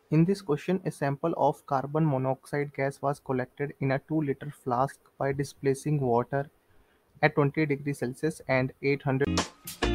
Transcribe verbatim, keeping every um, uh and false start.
In this question, a sample of carbon monoxide gas was collected in a two liter flask by displacing water at twenty degrees Celsius and eight hundred